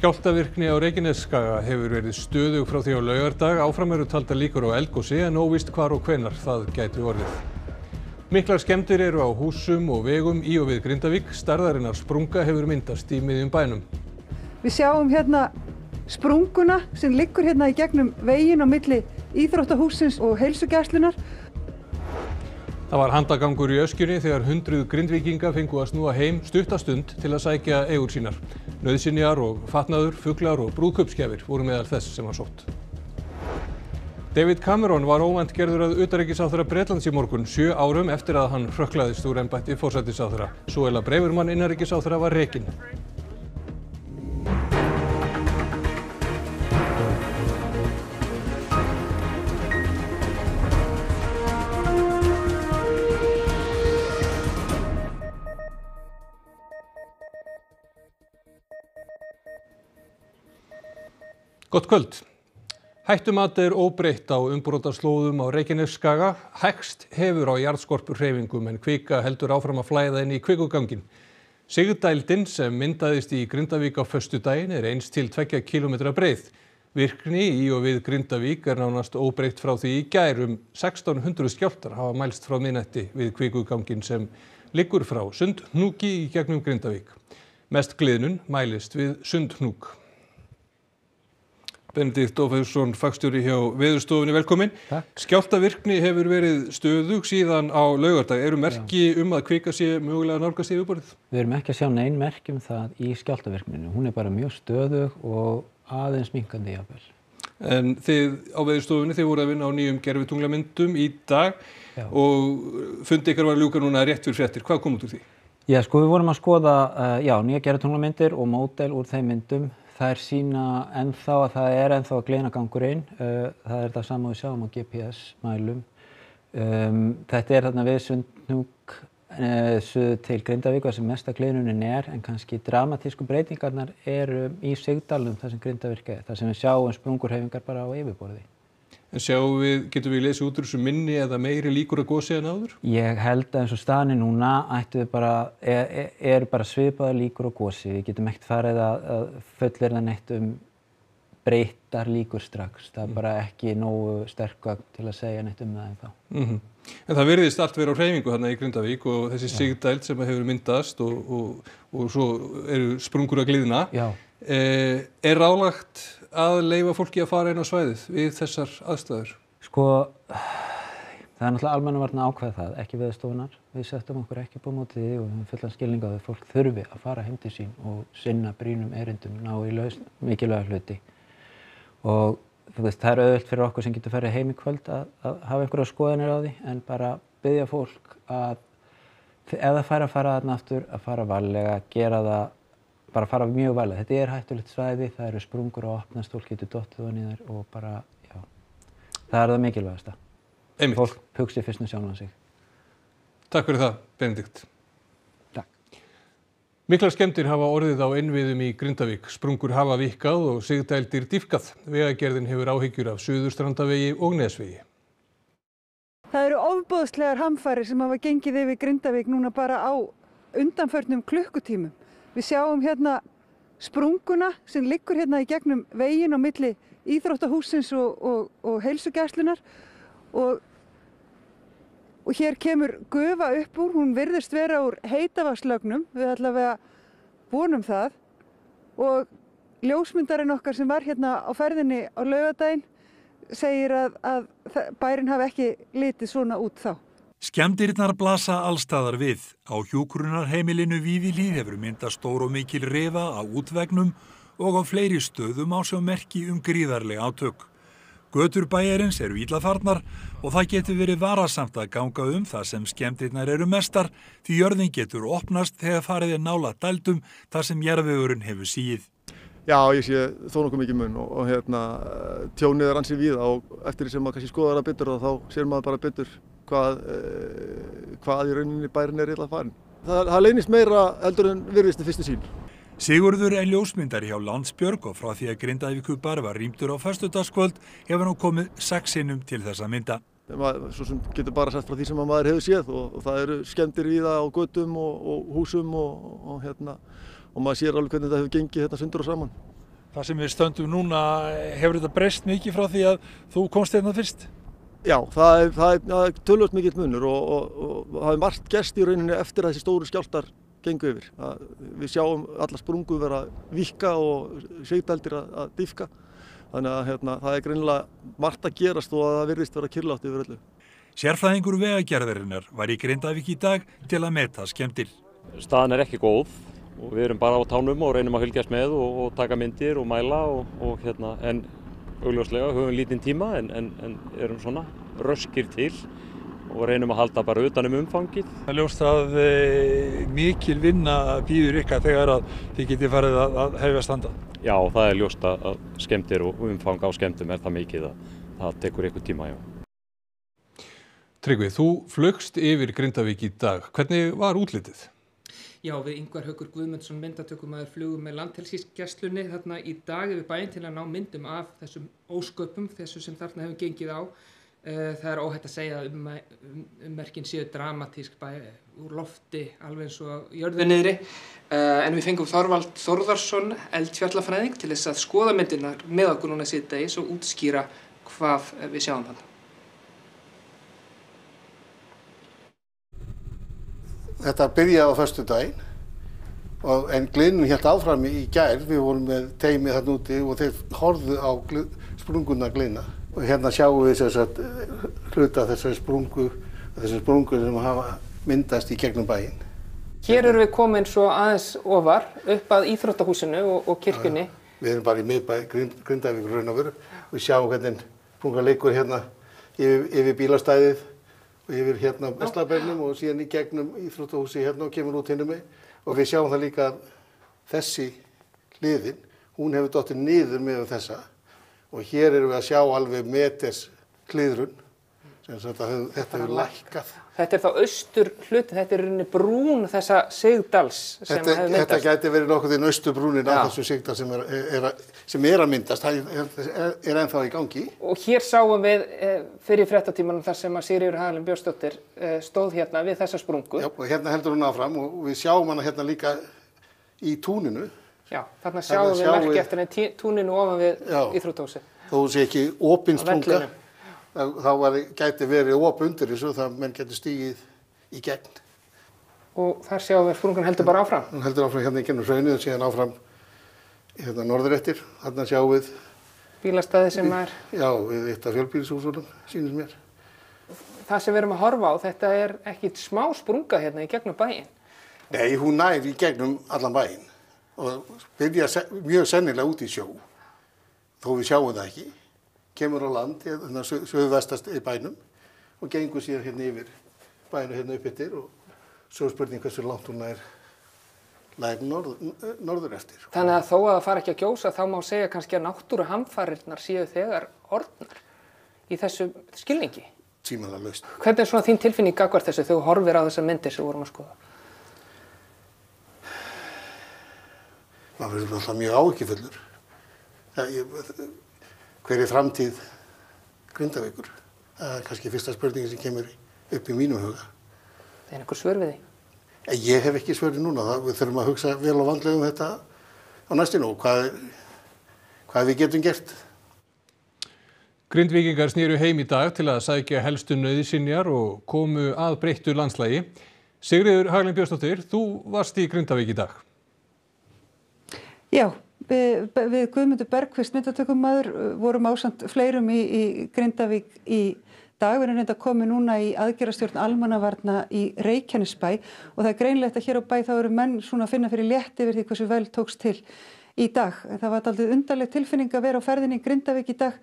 Skjálftavirkni á Reykjanesskaga hefur verið stöðug frá því á laugardag. Áfram eru taldar líkur á eldgosi en óvíst hvar og hvenær það gæti orðið. Miklar skemmdir eru á húsum og vegum í og við Grindavík. Stærðarinnar sprunga hefur myndast í miðjum bænum. Við sjáum hérna sprunguna sem liggur hérna í gegnum veginn á milli íþróttahússins og heilsugæslunnar. Það var handagangur í Öskjunni þegar hundruð Grindvíkinga fengu að snúa heim stutta stund til að sækja eigur sínar. Nauðsynjar og fatnaður, fuglar og brúðkaupsgjafir voru meðal þess sem var sótt. David Cameron var óvænt gerður að utanríkisráðherra Bretlands í morgun 7 árum eftir að hann hrökklaðist úr embætti forsætisráðherra. Suella Braverman innanríkisráðherra var rekinn. Gott kvöld. Hættumat óbreytt á umbrotaslóðum á Reykjanesskaga. Hægst hefur á jarðskorpuhreyfingum en kvika heldur áfram að flæða inn í kvikuganginn. Sigdældin sem myndaðist í Grindavík á föstudaginn 1 til 2 kílómetra breið. Virkni í og við Grindavík nánast óbreytt frá því í gær. 1600 skjálftar hafa mælst frá miðnætti við kvikuganginn sem liggur frá Sundhnúki í gegnum Grindavík. Mest gliðnun mælist við Sundhnúk. Benedikt Ófeirsson, fagstjóri hjá Veðurstofunni, velkomin. Takk. Skjálftavirkni hefur verið stöðug síðan á laugardag. Eru merki að kvika sé mögulega nálgast yfirborðið? Við erum ekki að sjá nein merki það í skjálftavirkninu. Hún bara mjög stöðug og aðeins minnkandi jafnvel. En þið á Veðurstofunni, þið voru að vinna á nýjum gervitunglamyndum í dag. Já. Og fundi ykkar var að ljúka núna rétt fyrir fréttir. Hvað kom út úr því? Já, við vorum að skoða nýja gervitunglamyndir og módel úr þeim myndum. Þær sýna ennþá að það ennþá að gliðnagangurinn. Það það sama við sjáum á GPS-mælum. Þetta þarna við Sundhnúk suður til Grindavík sem mesta gliðnunin en kannski dramatísku breytingarnar eru í Sigdalnum þar sem Grindavík þar sem við sjáum sprungurhreyfingar bara á yfirborði. En getum við lesið út úr þessu minni eða meiri líkur að gosi en áður? Ég held að eins og staðan núna ættu við bara svipaðar líkur á gosi. Við getum ekkert farið að fullyrða neitt breyttar líkur strax. Það bara ekki nógu sterk gögn til að segja neitt það ennþá. En það virðist allt vera á hreyfingu þarna í Grindavík og þessi sigdæld sem hefur myndast og svo eru sprungur að gliðna. Já. Ráðlagt að leyfa fólki að fara inn á svæðið við þessar aðstæður? Það náttúrulega almannavarna ákveða það, ekki Veðurstofunnar. Við settum okkur ekki upp á móti því og við höfum fullan skilning á því að fólk þurfi að fara heim til sín og sinna brýnum erindum, ná í lausn mikilvæga hluti. Og það auðvelt fyrir okkur sem getur farið heim í kvöld að hafa einhverja skoðanir á því, en bara biðja fólk að ef það fær að fara þarna aftur, að fara varlega, gera það bara fara mjög varlega. Þetta hættulegt svæði, það eru sprungur að opnast, fólk getur dottið ofan í þær og bara, það það mikilvægasta. Einmitt. Fólk hugsi fyrst sjálfan sig. Takk fyrir það, Benedikt. Takk. Miklar skemmdir hafa orðið á innviðum í Grindavík. Sprungur hafa víkkað og sigdældir dýpkað. Vegagerðin hefur áhyggjur af Suðurstrandavegi og Nesvegi. Það eru ofboðslegar hamfarir sem hafa gengið yfir Grindavík núna bara á undanförnum klukkutímum. Við sjáum hérna sprunguna sem liggur hérna í gegnum veginn á milli íþróttahússins og heilsugæslunnar og hér kemur gufa upp úr, hún virðist vera úr heitavatnslögnum, við allavega vonum það og ljósmyndarinn okkar sem var hérna á ferðinni á laugardaginn segir að bærinn hafi ekki litið svona út þá. Skemmdirnar blasa allstaðar við. Á hjúkrunarheimilinu Víðihlíð hefur myndast stór og mikil rifa á útvegnum og á fleiri stöðum á sjá merki gríðarleg átök. Götur bæjarins eru illa farnar og það getur verið varasamt að ganga þar sem skemmdirnar eru mestar því jörðin getur opnast þegar farið nálægt dældum þar sem jarðvegurinn hefur sigið. Já, ég sé þó nokkuð mikið mun og tjónið ansi víða og eftir því sem maður kannski skoðar það betur þá sér maður bara betur hvað í rauninni bærinn illa farin. Það leynist meira heldur en virðist í fyrstu sýn. Sigurður ljósmyndari hjá Landsbjörg og frá því að Grindavíkurbær var rýmdur á föstudagskvöld hefur nú komið 6 sinnum til þess að mynda. Svo sem getur bara sett frá því sem maður hefur séð og það eru skemmdir víða á götum og húsum og maður sér alveg hvernig þetta hefur gengið sundur og saman. Það sem við stöndum núna, hefur þetta breyst mikið frá því að þú komst hérna fyrst? Já, það er töluvert mikill munur og það hefur margt gerst í rauninni eftir að þessi stóru skjálftar gengu yfir. Við sjáum alla sprungur vera að víkka og sigdældir að dýpka. Þannig að það er greinilega margt að gerast og að það virðist vera kyrrlátt yfir öllu. Sérfræðingur Vegagerðarinnar var í Grindavík í dag til að meta skemmdir. Staðan er ekki góð og við erum bara á tánum og reynum að fylgjast með og taka myndir og mæla en augljóslega höfum lítinn tíma en erum svona röskir til og reynum að halda bara utan umfangið. Það er ljóst að mikil vinna bíður ykkar þegar að þið getið farið að hefja standa. Já, það er ljóst að skemmdir og umfang á skemmdum er það mikið að það tekur eitthvað tíma, já. Tryggvi, þú flugst yfir Grindavík í dag. Hvernig var útlitið? Já, við Ingvar Haukur Guðmundsson myndatökumaður flugum með Landhelgisgæslunni þarna í dag yfir bæinn til að ná myndum af þessum ósköpum, þessu sem þarna hefur gengið á. Það er óhætt að segja að ummerkin séu dramatísk úr lofti alveg eins og jörðu niðri. En við fengum Þorvald Þórðarsson, eldfjallafræðing, til þess að skoða myndirnar með okkur núna síðdegis og útskýra hvað við sjáum þarna. Þetta byrjaði á föstudaginn, en gliðnun hélt áfram í gær. Við vorum með teymið þarna úti og þeir horfðu á sprunguna gliðna. Og hérna sjáum við hluta þessari sprungu sem hafa myndast í gegnum bæinn. Hér erum við komin svo aðeins ofar upp að íþróttahúsinu og kirkjunni. Við erum bara í miðbæ Grindavíkur raun og veru. Við sjáum hvernig sprungan leikur hérna yfir bílastæðið og yfir hérna Vestlabænum og síðan í gegnum íþróttahúsi hérna og kemur út hinum megin. Og við sjáum það líka að þessi hliðin, hún hefur dottið niður með þessa. Og hér erum við að sjá alveg meters kliðrun, sem þetta hefur lækkað. Þetta er þá austur hluti, þetta er rauninni brún þessa Sigdals sem hefur myndast. Þetta gæti verið nokkuð þinn austurbrúnin á þessu Sigdal sem er að myndast, það er ennþá í gangi. Og hér sáum við fyrir fréttatímanum þar sem að Sigríður Hagalín Björnsdóttir stóð hérna við þessa sprungu. Já, og hérna heldur hún áfram og við sjáum hana hérna líka í túninu. Já, þarna sjáum við merki eftir henni túninu ofan við íþróttahúsið. Þó sé ekki opin sprunga. Þá gæti verið op undir þessu, það menn getur stigið í gegn. Og þar sjáum við sprungan heldur bara áfram? Hún heldur áfram hérna í gennum hraunið og síðan áfram hérna norður eftir. Þarna sjáum við bílastæði sem er... Já, við eitt af fjölbýlishúsunum, sýnist mér. Það sem við erum að horfa á, þetta er ekkit smá sprunga hérna í gegnum bæinn? Nei, hún nær í gegnum allan bæinn og byrja mjög sennilega út í sjó, þó við sjáum það ekki. Kemur á land, hérna suðvestast í bænum og gengur síðan hérna yfir bæinu hérna upp eftir og svo spurning hversu langt hún nær norður eftir. Þannig að þó að það fari ekki að gjósa þá má segja kannski að náttúruhamfarirnar séu þegar orðnar í þessu skilningi. Tímanlega laust. Hvernig er svona þín tilfinning gagnvart þessu þegar þú horfir á þessar myndir sem við vorum að skoða? Maður verður alltaf mjög áhyggjufullur. Hver er framtíð Grindavíkur? Það er kannski fyrsta spurningin sem kemur upp í mínum huga. Það er einhver svör við því? Ég hef ekki svörin núna. Við þurfum að hugsa vel og vandlega um þetta á næstinu og hvað við getum gert. Grindvíkingar snéru heim í dag til að sækja helstu nauðsynjar og komu að breyttu landslagi. Sigríður Hagalín Björnsdóttir, þú varst í Grindavík í dag. Já. Við Guðmundur Bergqvist myndatökumaður vorum ásamt fleirum í Grindavík í dag. Við erum reynda komið núna í aðgerðastjórn almannavarna í Reykjanesbæ og það er greinlegt að hér á bæ þá eru menn svona að finna fyrir létt yfir því hversu vel tókst til í dag. Það var dálítið undarleg tilfinning að vera á ferðinni í Grindavík í dag.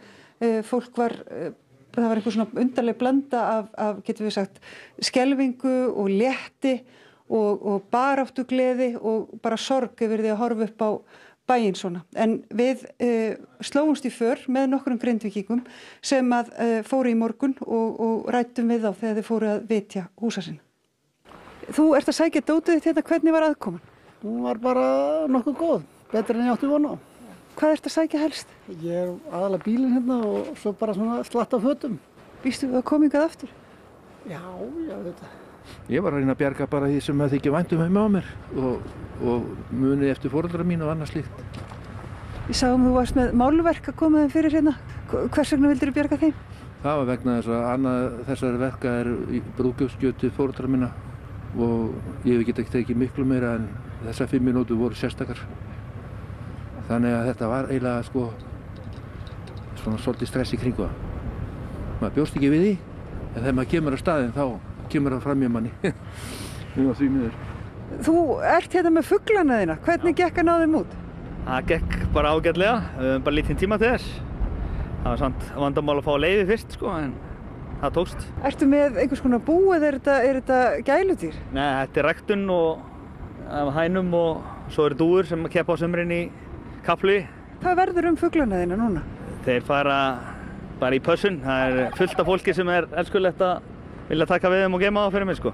Það var einhver svona undarleg blanda af getum við sagt, skelfingu og létti og baráttugleði og bara sorg yfir því að horfa upp á bæinn svona. En við slóumst í för með nokkrum Grindvíkingum sem að fóru í morgun og rættum við þá þegar þið fóru að vitja húsa sinna. Þú ert að sækja dótið þitt hérna, hvernig var aðkoman? Hún var bara nokkuð góð, betur en ég átti von á. Hvað ert að sækja helst? Ég er aðalega bílinn hérna og svo bara svona slatt af fötum. Býstu að koma hingað aftur? Já, þetta. Ég var að reyna að bjarga bara því sem það þykir vænt um heima á mér og munið eftir foreldra mín og annað slíkt. Ég sá þú varst með málverk að koma þeim fyrir hérna. Hvers vegna vildir þú bjarga þeim? Það var vegna þess að annað þessari verka í brúðkaupsgjöf til foreldra minna og ég get ekki tekið miklu meira en þessar 5 mínútur voru sérstakar. Þannig að þetta var eiginlega svona svolítið stress í kringu það. Maður bjóst ekki við því, en þegar maður kemur á staðinn þá kemur það fram í manni. Mjög því miður. Þú ert hérna með fuglana þína. Hvernig gekk að ná þeim út? Það gekk bara ágætlega. Við höfum bara lítinn tíma til þess. Það var samt vandamál að fá leyfi fyrst, en það tókst. Ertu með einhvers konar bú eða er þetta gæludýr? Nei, þetta er ræktun af hænum og svo eru dúfur sem keppa á sumrin í kappflugi. Hvað verður fuglana þína núna? Þeir fara bara í pössun. Það er fullt af fólki sem er elskulegt að vilja taka við þeim og geyma það fyrir mig,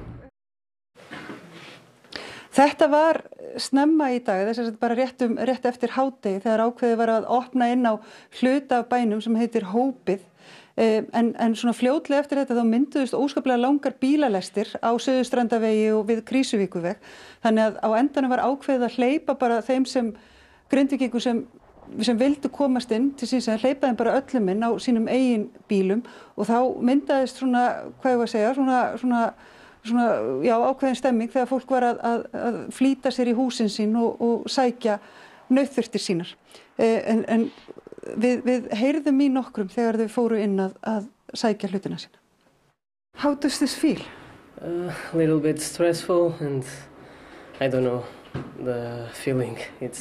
Þetta var snemma í dag, þess að bara rétt eftir hádegi þegar ákveðið var að opna inn á hluta af bænum sem heitir Hópið. En svona fljótlega eftir þetta þá mynduðust óskaplega langar bílalestir á Suðurstrandarvegi og við Krýsuvíkurveg. Þannig að á endanum var ákveðið að hleypa bara þeim sem Grindvíkingum sem vildu komast inn til síns að hleypa þeim bara öllum inn á sínum eigin bílum og þá myndaðist svona, hvað ég var að segja, svona ákveðin stemming þegar fólk var að flýta sér í húsin sín og sækja nauðþurftir sínar. En við heyrðum í nokkrum þegar þau fóru inn að sækja hlutina sína. How does this feel? A little bit stressful and I don't know the feeling.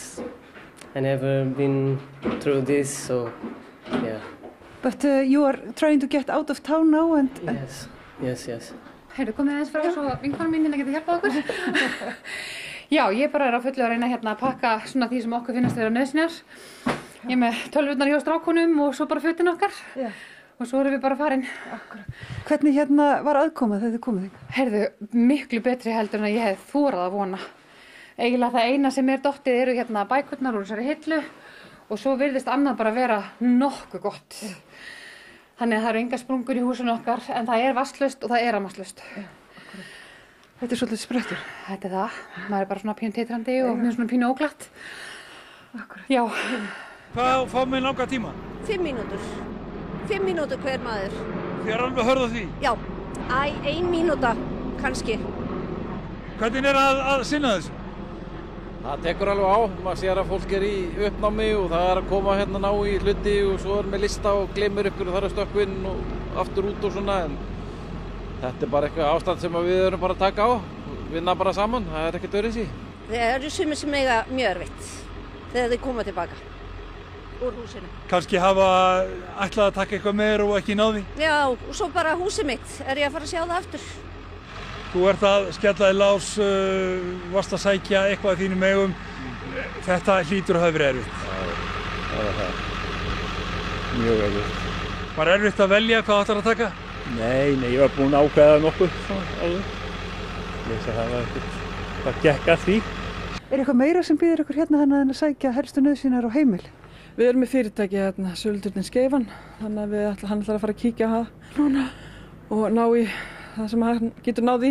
I never been through this, so yeah. But you are trying to get out of town now and... Yes. Heyrðu, komið aðeins frá svo vinkonum mín að geta hjálpað okkur. Já, ég bara er á fullu að reyna hérna að pakka svona því sem okkur finnast vera nauðsynjar. Ég er með tölvurnar hjá strákunum og svo bara fötin okkar. Já. Og svo erum við bara farin. Hvernig var aðkomað þegar þið komið þig? Heyrðu, miklu betri heldur en að ég hef þorað að vona. Eiginlega það eina sem dottið eru hérna bækurnar úr þessari hillu og svo virðist annað bara vera nokkuð gott. Þannig að það eru engar sprungur í húsinu okkar en það er vatnslaust og það er rafmagnslaust. Þetta er svolítið sprettur. Þetta er það. Maður er bara svona pínu titrandi og mjög svona pínu óglatt. Já. Hvað fá með langa tíma? 5 mínútur. 5 mínútur hver maður. Þið er alveg hörð á því? Já. 1 mínúta kannski. Hvernig er að sinna þessu? Það tekur alveg á, maður sér að fólk er í uppnámi og það er að koma hérna ná í hluti og svo er með lista og gleymir ykkur og það er að stökkva inn og aftur út og svona en þetta er bara eitthvað ástand sem við erum bara að taka á, vinna bara saman, það er ekkert öðruvísi. Það eru sumir sem eiga mjög erfitt þegar þeir koma tilbaka úr húsinu. Kannski hafa ætlað að taka eitthvað meir og ekki náði? Já, og svo bara húsið mitt, er ég að fara að sjá það aftur. Þú ert að skella í lás, varst að sækja eitthvað í þínum eigum. Þetta hlýtur að hafa verið erfitt. Það var það. Mjög erfitt. Var erfitt að velja hvað ætlar að taka? Nei, ég var búinn að ákveða nokkuð. Ég sé það var ekkert. Það gekk að því. Er eitthvað meira sem býður ykkur hérna þannig að sækja helstu nauðsynjar á heimil? Við erum með fyrirtæki hérna, Söluturnin Skeifan. Þannig að hann ætlar að fara að kíkja á það núna og ná í það sem hann getur náð í.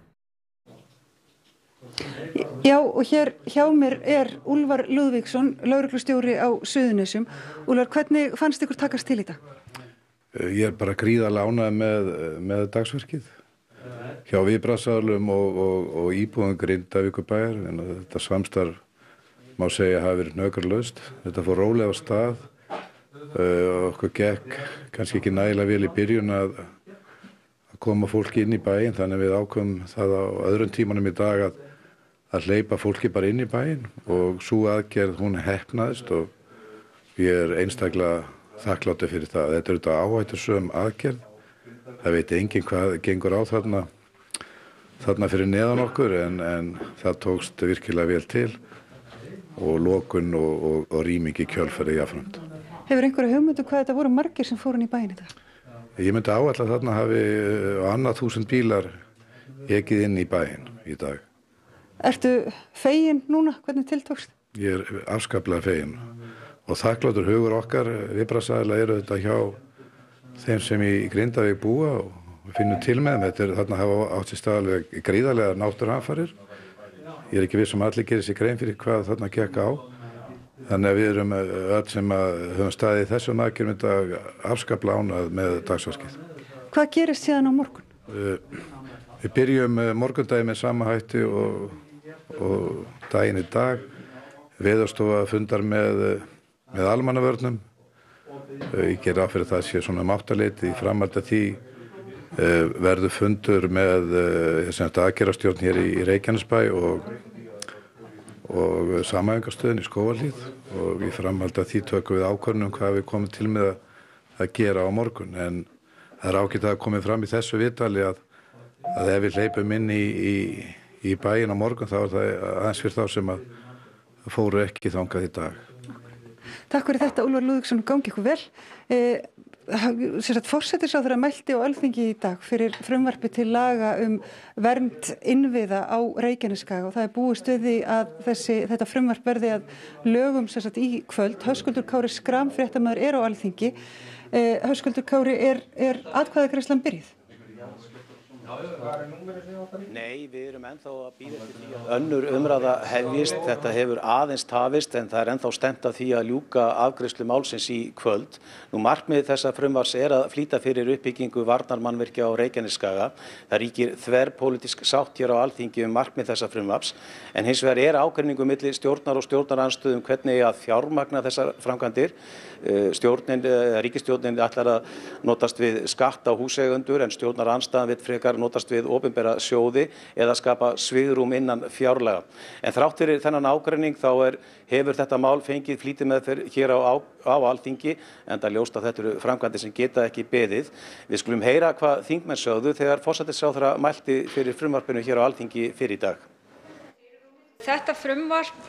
Já, og hér hjá mér er Úlfar Lúðvíksson, lögreglustjóri á Suðurnesjum. Úlfar, hvernig fannst ykkur takast til í dag? Ég er bara gríðarlega ánægður með dagsverkið hjá viðbragðsaðilum og íbúum Grindavíkurbæjar. Þetta samstarf má segja hafi verið hnökralaust. Þetta fór rólega á stað. Okkur gekk kannski ekki nægilega vel í byrjun að koma fólki inn í bæinn, þannig við ákveðum það á öðrum tímanum í dag að hleypa fólki bara inn í bæinn og svo aðgerð hún heppnaðist og ég er einstaklega þakklátur fyrir það. Þetta er auðvitað áhættusöm aðgerð. Það veit enginn hvað gengur á þarna fyrir neðan okkur en það tókst virkilega vel til og lokun og rýming í kjölfarið jafnframt. Hefur einhverju hugmyndu hvað þetta voru margir sem fóru inn í bæinn í dag? Ég myndi áætla að þarna hafi á annað 1000 bílar ekið inn í bæinn í dag. Ertu fegin núna? Hvernig tiltókst? Ég er afskaplega fegin og þakklátur hugur okkar viðbragðsaðila eru þetta hjá þeim sem í Grindavík búa og við finnum til með þeim. Þarna hafa átt sér stað alveg gríðarlega náttúruhamfarir. Ég er ekki viss allir gerir sér grein fyrir hvað þarna gekk á Þannig að við erum öll sem höfum staðið í þessum aðgerðum í dag afskaplega ánægð með dagsverkið. Hvað gerist síðan á morgun? Við byrjum morgundaginn með sama hætti og daginn í dag. Veðurstofa fundar með almannavörnum. Ég ger ráð fyrir það sé svona 8-leyti í framhaldi af því verður fundur með aðgerðarstjórn hér í Reykjanesbæ og samhæfingarstöðin í Skógarhlíð og í framhaldi af því tökum við ákvörðun hvað við komum til með að gera á morgun. En það er ágætt að komið fram í þessu viðtali að ef við hleypum inn í bæinn á morgun þá er það aðeins fyrir þá sem að fóru ekki þangað í dag. Takk fyrir þetta, Úlfar Lúðvíksson, gangi ykkur vel. Forsætisráðherra mælti á Alþingi í dag fyrir frumvarpi til laga vernd innviða á Reykjanesskaga og það er búist við því að þetta frumvarp verði að lögum í kvöld. Höskuldur Kári Schram, fréttamaður, á Alþingi. Höskuldur Kári, er atkvæðagreiðslan byrjuð? Nei, við erum ennþá að bíða eftir því að önnur umræða hefjist. Þetta hefur aðeins tafist en það er ennþá stefnt að því að ljúka afgreiðslu málsins í kvöld. Markmið þessa frumvarps er að flýta fyrir uppbyggingu varnarmannvirkja á Reykjanesskaga. Það ríkir þverpólitísk sátt hér á Alþingi markmið þessa frumvarps en hins vegar ágreiningur milli stjórnar og stjórnarandstöðu hvernig að fjármagna þessar framkvæmdir. Ríkisstjórnin ætlar að notast við skatt á húseigendur en stjórnarandstaðan vill frekar notast við opinbera sjóði eða skapa svigrúm innan fjárlaga. En þrátt fyrir þennan ágreining þá hefur þetta mál fengið flýtimeðferð hér á Alþingi enda ljóst að þetta eru framkvæmdir sem geta ekki beðið. Við skulum heyra hvað þingmenn sögðu þegar forsætisráðherra mælti fyrir frumvarpinu hér á Alþingi fyrr í dag. Þetta frumvarp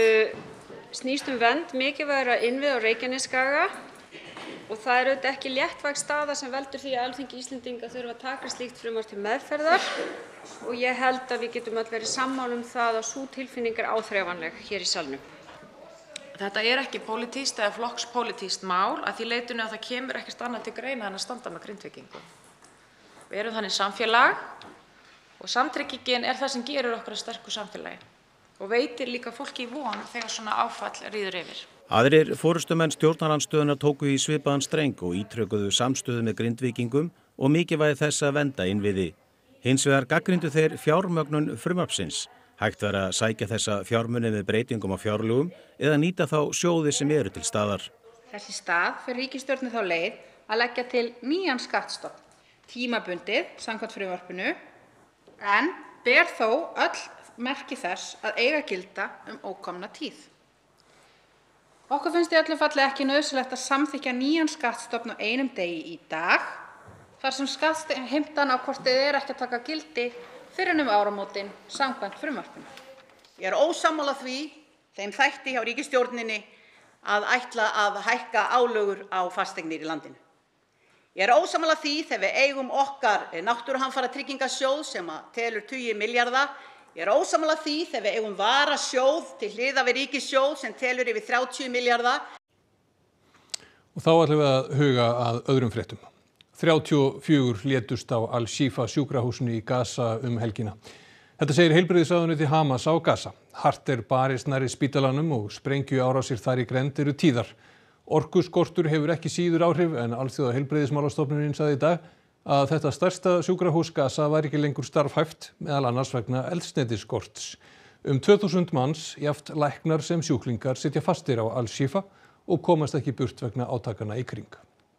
snýst vernd mikilvægra innviða á Reykjanesskaga og það auðvitað ekki léttvæg staða sem veldur því að Alþingi Íslendinga þurfa að taka slíkt frumvarp til meðferðar og ég held að við getum öll verið sammála það að sú tilfinning áþreifanleg hér í salnum. Þetta ekki pólitískt eða flokkspólitískt mál að því leytinu að það kemur ekkert annað til greina en að standa með Grindvíkingum. Við erum þannig samfélag og samtryggingin það sem gerir okkur að sterku samfélagi og veitir líka fólki von þegar svona áfall ríður yfir. Aðrir forystumenn stjórnarandstöðunnar tóku í svipaðan streng og ítrekuðu samstöðu með Grindvíkingum og mikilvægi þess að vernda innviði. Hins vegar gagnrýndu þeir fjármögnun frumvarpsins. Hægt væri að sækja þessa fjármuni með breytingum á fjárlögum eða nýta þá sjóði sem eru til staðar. Þess í stað fer ríkisstjórnin þá leið að leggja til nýjan skattstofn, tímabundið samkvæmt frumvarpinu, en ber þó öll merki þess að eiga gilda ókomna tíð. Okkur finnst í öllu falli ekki nauðsynlegt að samþykkja nýjan skattstofn á einum degi í dag, þar sem skattheimtan á kortið ekki að taka gildi fyrr en áramótin samkvæmt frumvarpinu. Ég ósammála því, þeim þætti hjá ríkisstjórninni að ætla að hækka álögur á fasteignir í landinu. Ég ósammála því þegar við eigum okkar náttúruhamfaratryggingasjóð sem telur tugi milljarða. Ég ósammála því þegar við eigum varasjóð til hliðar við ríkissjóð sem telur yfir 30 milljarða. Og þá ætlum við að huga að öðrum fréttum. 34 létust á Al-Shifa sjúkrahúsinu í Gaza helgina. Þetta segir heilbrigðisráðuneyti Hamas á Gaza. Hart barist nærri spítalanum og sprengjuárásir þar í grennd eru tíðar. Orkuskortur hefur ekki síður áhrif en alþjóða heilbrigðismálastofnunin sagði í dag að þetta stærsta sjúkrahús Gaza var ekki lengur starfhæft, meðal annars vegna eldsneytisskorts. 2000 manns, jafnt læknar sem sjúklingar, sitja fastir á Al-Shifa og komast ekki burt vegna átakana í kring.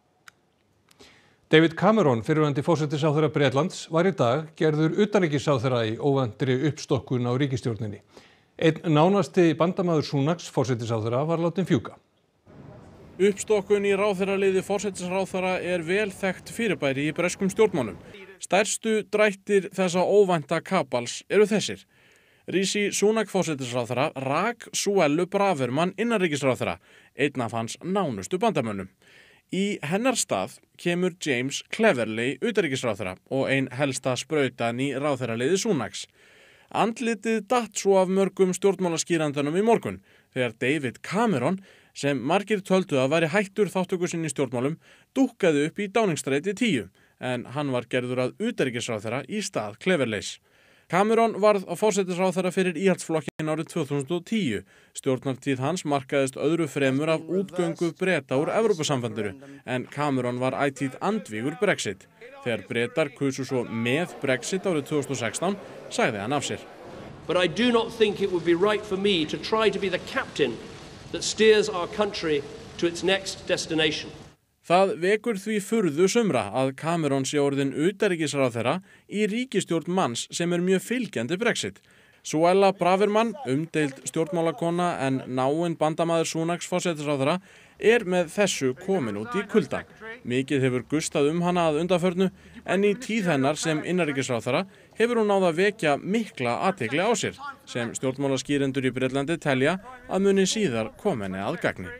David Cameron, fyrrverandi forsætisráðherra Bretlands, var í dag gerður utanríkisráðherra í óvæntri uppstokkun á ríkisstjórninni. Einn nánasti bandamaður Sunaks, forsætisráðherra, var látinn fjúka. Uppstokkun í ráðherraliði forsætisráðherra vel þekkt fyrirbæri í breskum stjórnmálum. Stærstu drættir þessa óvænta kapals eru þessir. Rishi Sunak forsætisráðherra rak Suellu Braverman innanríkisráðherra, einn af hans nánustu bandamönnum. Í hennar stað kemur James Cleverly utanríkisráðherra og ein helsta sprautan í ráðherraliði Sunaks. Andlitið datt svo af mörgum stjórnmálaskýrandanum í morgun þegar David Cameron, sem margir töldu að væri hættur þáttöku sinni í stjórnmálum, dúkkaði upp í Downing Street 10, en hann var gerður að utanríkisráðherra í stað Cleverleys. Cameron varð forsætisráðherra fyrir Íhaldsflokkinn árið 2010. Stjórnartíð hans markaðist öðru fremur af útgöngu Breta úr Evrópusambandinu, en Cameron var ætíð andvígur Brexit. Þegar Bretar kusu svo með Brexit árið 2016, sagði hann af sér. But I do not think it would be right for me to try to be the captain that steers our country to its next destination. Það vekur því furðu sumra að Cameron sé orðinn utanríkisráðherra í ríkisstjórn manns sem mjög fylgjandi Brexit. Suella Braverman, umdeild stjórnmálakona en náinn bandamaður Sunaks forsætisráðherra, með þessu komin út í kulda. Mikið hefur gustað hana að undanförnu, en í tíð hennar sem innanríkisráðherra hefur hún náð að vekja mikla athygli á sér, sem stjórnmálaskýrendur í Bretlandi telja að muni síðar koma henni að gagni.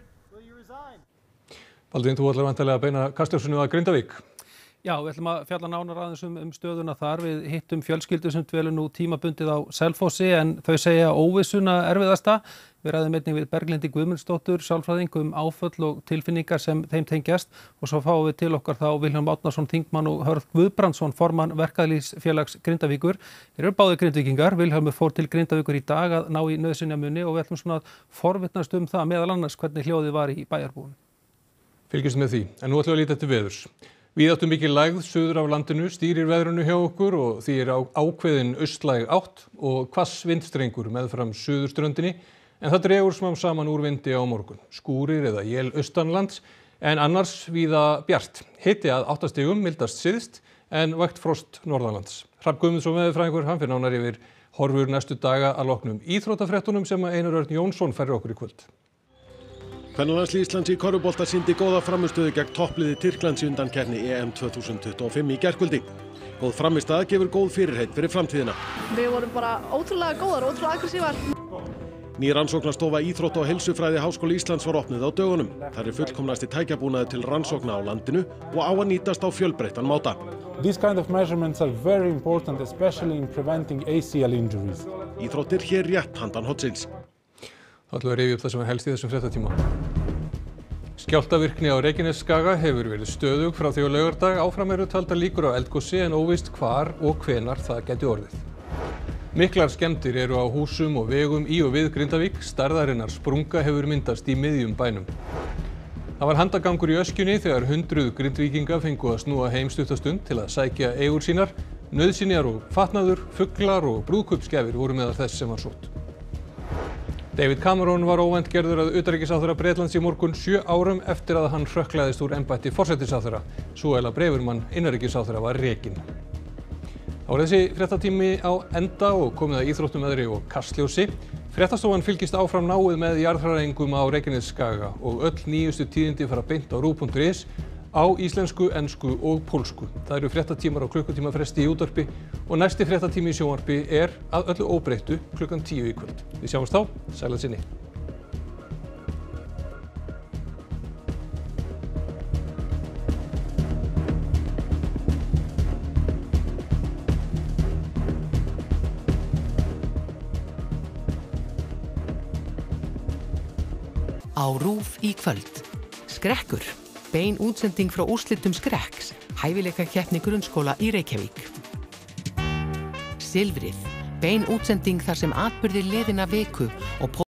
Baldvin, þú ætlar væntanlega að beina kastljósinu að Grindavík. Já, við ætlum að fjalla nánar aðeins stöðuna þar. Við hittum fjölskyldu sem dvelur nú tímabundið á Selfossi, en þau segja óvissuna erfiðasta. Við ræðum einnig við Berglindi Guðmundsdóttur, sálfræðing, áföll og tilfinningar sem þeim tengjast, og svo fáum við til okkar þá Vilhjálm Árnason, þingmann, og Hörð Guðbrandsson, formann Verkalýðsfélags Grindavíkur. Þeir eru báðir Grindvíkingar. Vilhjálmur fór til Grindavíkur í dag að ná í nauðsynjamuni og við ætlum svona að forvitnast það meðal annars hvernig hljóðið var í bæjarbúum. Fylgjumst með því, en nú ætlum við að líta til veðurs. Víðáttu mikil lægð suður af landinu stýrir veðrinu hjá okkur og því ákveðin austlæg átt og hvass vindstrengur meðfram suðurströndinni, en það dregur smám saman úr vindi á morgun. Skúrir eða él austanlands, en annars víða bjart. Hiti að 8 stigum, mildast syðst, en vægt frost norðanlands. Hrafn Guðmundsson veðurfræðingur, hann fer nánar yfir horfur næstu daga að loknum íþróttafréttunum sem Einar Örn Jónsson færir okkur í kvöld. Kvennalandslið Íslands í körfubolta sýndi góða frammistöðu gegn toppliði Tyrklands í undankeppni EM 2025 í gærkvöldi. Góð frammistaða gefur góð fyrirheit fyrir framtíðina. Við vorum bara ótrúlega góðar, ótrúlega aggressívar. Ný rannsóknastofa Íþrótta- og heilsufræði Háskóla Íslands var opnuð á dögunum. Þar fullkomnasti tækjabúnaður til rannsókna á landinu og á að nýtast á fjölbreyttan máta. These kind of measurements are very important, especially in preventing ACL injuries. Íþróttir hér rétt handan hornsins. Það ætlum að rifja upp það sem helst í þessum fréttatíma. Skjálftavirkni á Reykjanesskaga hefur verið stöðug frá því á laugardag. Áfram eru taldar líkur á eldgosi en óvíst hvar og hvenær það gæti orðið. Miklar skemmdir eru á húsum og vegum í og við Grindavík. Stærðarinnar sprunga hefur myndast í miðjum bænum. Það var handagangur í öskjunni þegar 100 Grindvíkinga fengu að snúa heim stuttastund til að sækja eigur sínar. Nauðsynjar og fatnaður, fuglar og brúðkaupsgjafir voru meðal þess sem var sótt. David Cameron var óvænt gerður að utanríkisráðherra Bretlands í morgun 7 árum eftir að hann hrökklaðist úr embætti forsætisráðherra. Suella Braverman, innanríkisráðherra, var rekinn. Þá er þessi fréttatími á enda og komið að íþróttum, veðri og kastljósi. Fréttastofan fylgist áfram náið með jarðhræringum á Reykjanesskaga og öll nýjustu tíðindi fara beint á ruv.is á íslensku, ensku og pólsku. Það eru fréttatímar á klukkutímafresti í útvarpi og næsti fréttatími í sjónvarpi er að öllu óbreyttu klukkan 10 í kvöld. Við sjáumst þá, sæl að sinni. Á RÚV í kvöld. Skrekkur. Bein útsending frá úrslitum skrekks. Hæfileikakeppni grunnskóla í Reykjavík. Silfrið. Bein útsending þar sem atburðir liðinna viku og